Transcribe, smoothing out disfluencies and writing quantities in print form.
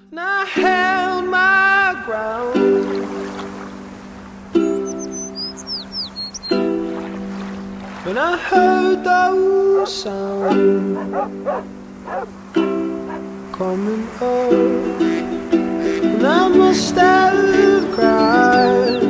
and I held my ground. When I heard those sounds coming up, and I must have cried.